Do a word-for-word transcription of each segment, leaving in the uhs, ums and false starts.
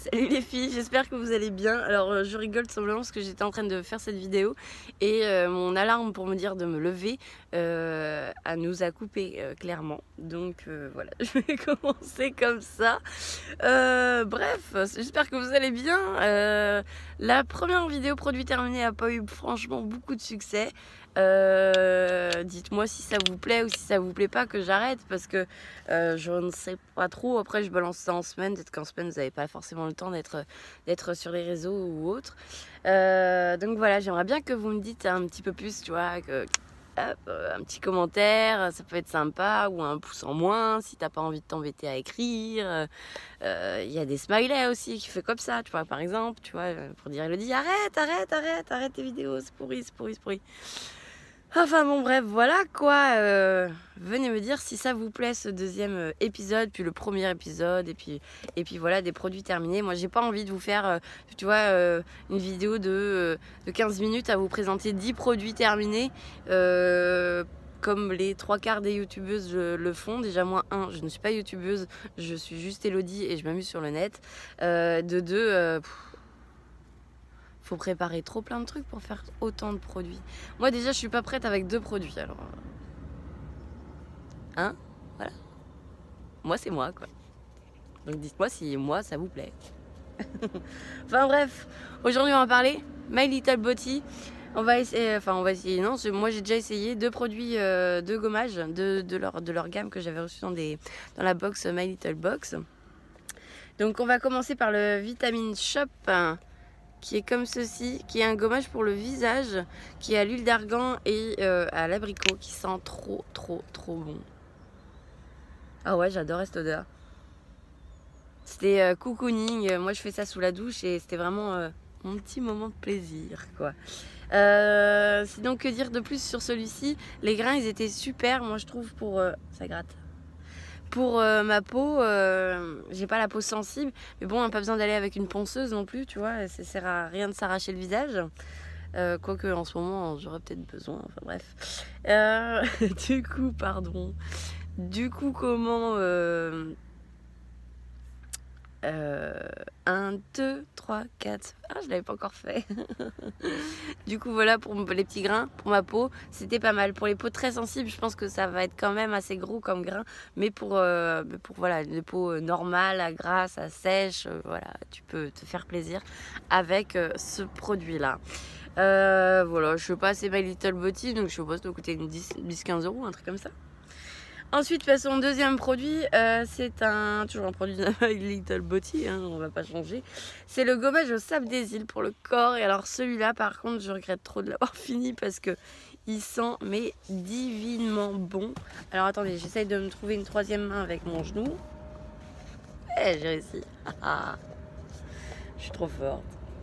Salut les filles, j'espère que vous allez bien. Alors euh, je rigole simplement parce que j'étais en train de faire cette vidéo et euh, mon alarme pour me dire de me lever euh, a nous a coupé euh, clairement. Donc euh, voilà, je vais commencer comme ça. Euh, bref, j'espère que vous allez bien. Euh, la première vidéo produit terminé n'a pas eu franchement beaucoup de succès. Euh, dites-moi si ça vous plaît ou si ça vous plaît pas que j'arrête parce que euh, je ne sais pas trop. Après je balance ça en semaine, peut-être qu'en semaine vous n'avez pas forcément le temps d'être d'être sur les réseaux ou autre. Euh, donc voilà, j'aimerais bien que vous me dites un petit peu plus, tu vois, que hop, un petit commentaire, ça peut être sympa, ou un pouce en moins si t'as pas envie de t'embêter à écrire. Il euh, y a des smileys aussi qui fait comme ça, tu vois, par exemple, tu vois, pour dire Elodie, arrête, arrête, arrête, arrête tes vidéos, c'est pourri, c'est pourri, c'est pourri. Enfin bon bref, voilà quoi, euh, venez me dire si ça vous plaît ce deuxième épisode, puis le premier épisode, et puis, et puis voilà, des produits terminés. Moi j'ai pas envie de vous faire, euh, tu vois, euh, une vidéo de, euh, de quinze minutes à vous présenter dix produits terminés, euh, comme les trois quarts des youtubeuses le font. Déjà moi, un, je ne suis pas youtubeuse, je suis juste Elodie et je m'amuse sur le net. Euh, de deux, euh, faut préparer trop plein de trucs pour faire autant de produits. Moi déjà je suis pas prête avec deux produits alors. Hein? Voilà. Moi c'est moi quoi. Donc dites-moi si moi ça vous plaît. Enfin bref, aujourd'hui on va parler My Little Body. On va essayer, enfin on va essayer, non, moi j'ai déjà essayé deux produits euh, de gommage de, de, leur, de leur gamme que j'avais reçu dans, des, dans la box My Little Box. Donc on va commencer par le Vitamine Shop, qui est comme ceci, qui est un gommage pour le visage, qui est à l'huile d'argan et euh, à l'abricot, qui sent trop trop trop bon. Ah ouais, j'adore cette odeur. C'était euh, cocooning, moi je fais ça sous la douche et c'était vraiment euh, mon petit moment de plaisir quoi. Euh, sinon que dire de plus sur celui-ci? Les grains ils étaient super, moi je trouve, pour... Euh, ça gratte. Pour euh, ma peau, euh, j'ai pas la peau sensible, mais bon, on n'a pas besoin d'aller avec une ponceuse non plus, tu vois, ça sert à rien de s'arracher le visage. Euh, quoique en ce moment, j'aurais peut-être besoin, enfin bref. Euh, du coup, pardon. Du coup, comment... Euh, euh, un, deux, trois, quatre. Ah, je l'avais pas encore fait. Du coup, voilà pour les petits grains. Pour ma peau, c'était pas mal. Pour les peaux très sensibles, je pense que ça va être quand même assez gros comme grain. Mais pour, euh, pour voilà, les peaux normales, à grasse, à sèche, euh, voilà, tu peux te faire plaisir avec euh, ce produit-là. Euh, voilà, je sais pas, c'est My Little Body, donc je suppose que ça doit coûter dix quinze euros, un truc comme ça. Ensuite, passons au deuxième produit. Euh, c'est un toujours un produit de My Little Body, hein, on va pas changer. C'est le gommage au sable des îles pour le corps. Et alors celui-là, par contre, je regrette trop de l'avoir fini parce que il sent mais divinement bon. Alors attendez, j'essaye de me trouver une troisième main avec mon genou. Eh, j'ai réussi. Je suis trop forte.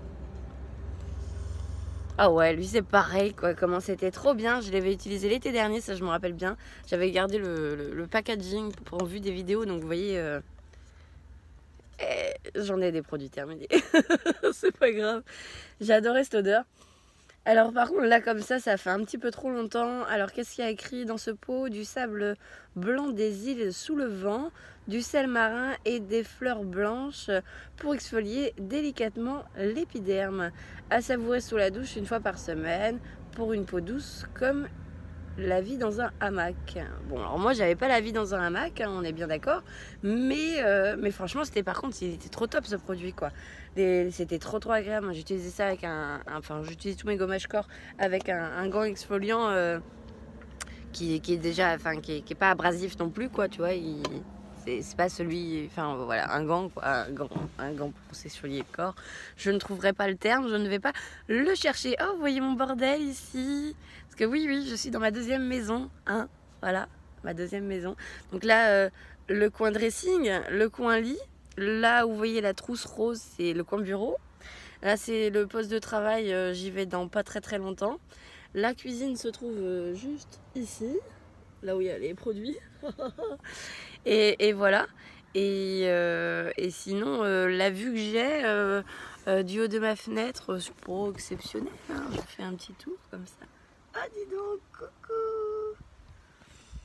Ah ouais, lui c'est pareil quoi, comment c'était trop bien. Je l'avais utilisé l'été dernier, ça je me rappelle bien. J'avais gardé le, le, le packaging pour en vue des vidéos, donc vous voyez, euh, eh, j'en ai des produits terminés. C'est pas grave. J'ai adoré cette odeur. Alors par contre là comme ça, ça fait un petit peu trop longtemps. Alors qu'est-ce qu'il y a écrit dans ce pot? Du sable blanc des îles sous le vent, du sel marin et des fleurs blanches pour exfolier délicatement l'épiderme. À savourer sous la douche une fois par semaine pour une peau douce comme la vie dans un hamac. Bon alors moi j'avais pas la vie dans un hamac, hein, on est bien d'accord, mais, euh, mais franchement c'était, par contre il était trop top ce produit quoi. C'était trop trop agréable. J'utilisais ça avec un, un enfin j'utilise tous mes gommages corps avec un, un gant exfoliant euh, qui, qui est déjà, enfin qui est, qui est pas abrasif non plus quoi, tu vois. Il, c'est pas celui, enfin voilà, un gant quoi, un gant, un gant pour s'essuyer le corps. Je ne trouverai pas le terme, je ne vais pas le chercher. Oh, vous voyez mon bordel ici, parce que oui oui, je suis dans ma deuxième maison, hein, voilà, ma deuxième maison. Donc là, euh, le coin dressing, le coin lit. Là où vous voyez la trousse rose, c'est le coin bureau. Là c'est le poste de travail, euh, j'y vais dans pas très très longtemps. La cuisine se trouve euh, juste ici, là où il y a les produits. et, et voilà. Et, euh, et sinon, euh, la vue que j'ai euh, euh, du haut de ma fenêtre, c'est pas exceptionnel, hein. Je fais un petit tour comme ça. Ah dis donc, coucou.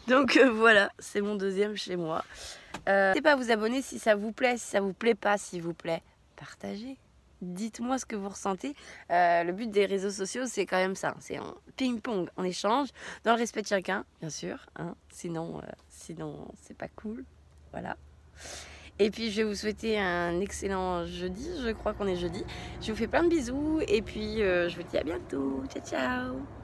Donc euh, voilà, c'est mon deuxième chez moi. Euh, N'hésitez pas à vous abonner si ça vous plaît, si ça vous plaît pas, s'il vous plaît. Partagez. Dites-moi ce que vous ressentez. Euh, le but des réseaux sociaux, c'est quand même ça. C'est un ping-pong, en échange, dans le respect de chacun, bien sûr. Hein, sinon, euh, sinon c'est pas cool. Voilà. Et puis, je vais vous souhaiter un excellent jeudi. Je crois qu'on est jeudi. Je vous fais plein de bisous. Et puis, euh, je vous dis à bientôt. Ciao, ciao.